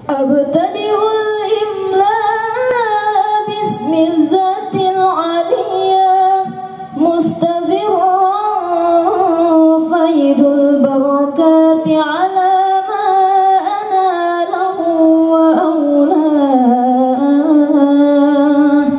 أبتدئ الإملاء باسم الذات العليا مستذرا فيض البركات على ما أناله وأولاه.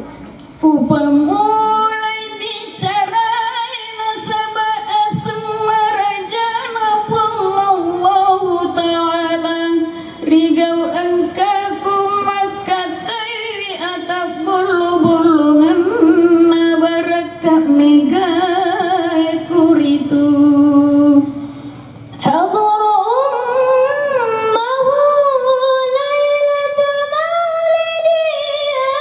Pemulai bicara nasabah asma rajana wallahu ta'ala rigau engkaku makatai atap bulu-bulungan nabarakak megai kuritu حضر أمه ليلة مولده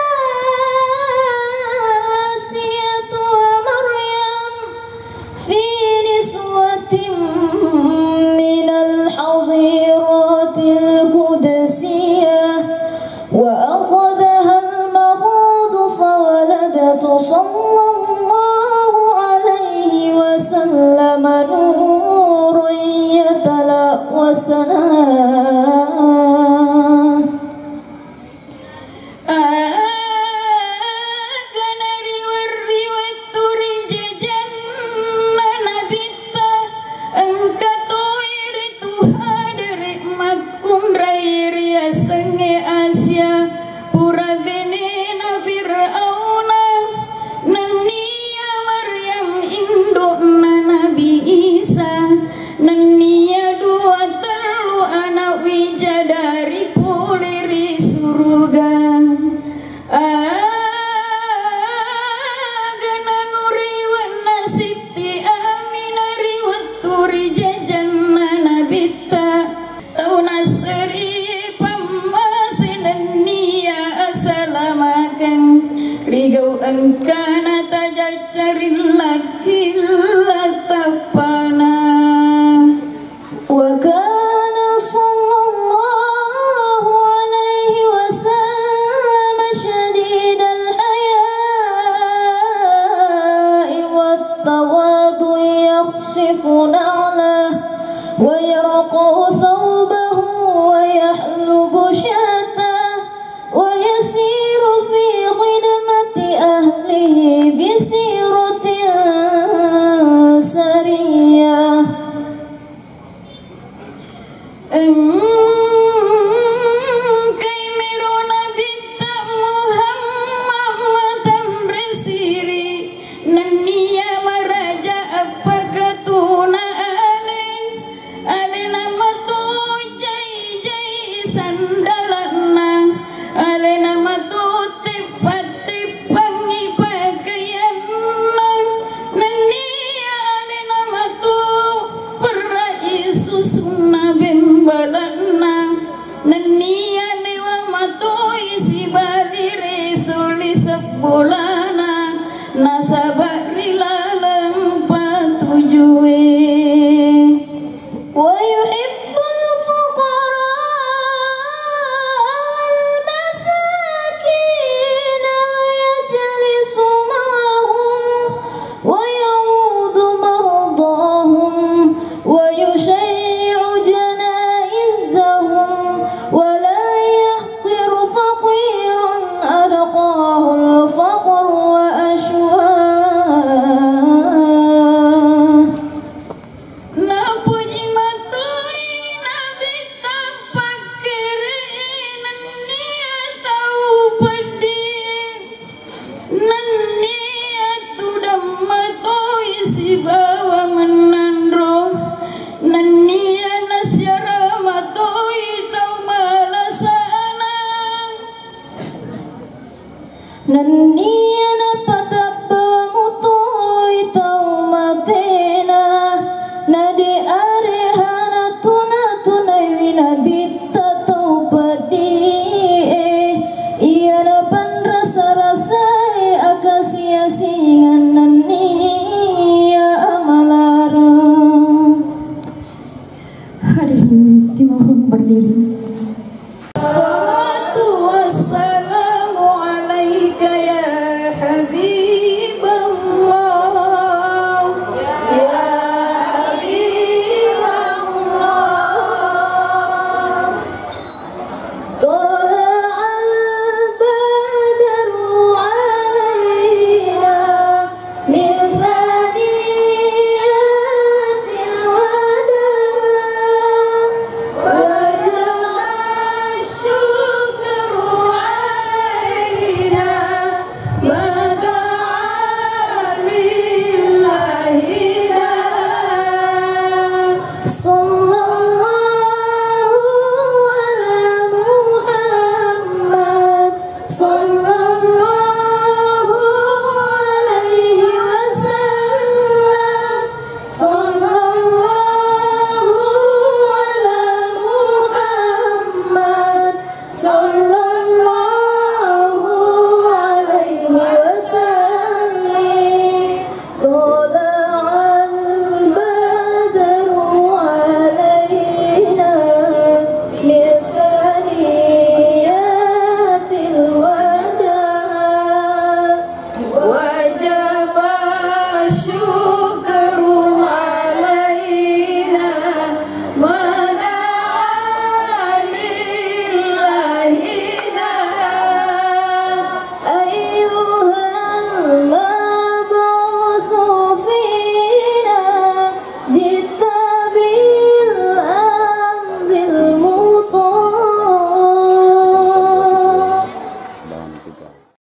آسية ومريم في نسوة من الحظيرات القدسية وأخذها المخاض فولدت صلى الله عليه وسلم نورا يتلأوى سناه. Ganari warri watturi jajanna nabita engkatu iri tuhadiri makum rairi asange Asia pura benena Fir'auna nania Maryam indukna Nabi Isa nania dua telu anak wijadari puliri surga. Gana nuri wana siti aminari watturi jajanna nabita tauna seri pamasinan niya asalamakan rigau engkana tajacarin laki latapana. وكان صلى الله عليه وسلم شديد الحياء والتواضع يخصف نعله ويرقع ثوبه ويحلب شاته ويسير في خدمة أهله بسيرة سرية. Kay meron na binta Muhammadan resiri naniya maraja apagkatuna alin nama to jay sandalan na alin nama to tipat-tipang ipagayan na naniya alin nama to para Isus na bimbalana naniya newa matoi si balire suli sebulana nasabari lalang patujue ويحب الفقراء والمساكين ويجلس معهم ويعود مرضاهم ويشيع جنائزهم ولا يحقر فقيرا ألقاه الفقر وأشواه. na puji matoi nabi tapakiri nania tahu pedih nania tudam matoi si bawa menandro nania nasyara matoi tau malasana نني أنا فتبى مطوي تومتنا ندي أريحنا تنا بيتا توبدي إيانا pan rasa-rasa akasia singan nani ya amalara. Hadirin dimohon berdiri.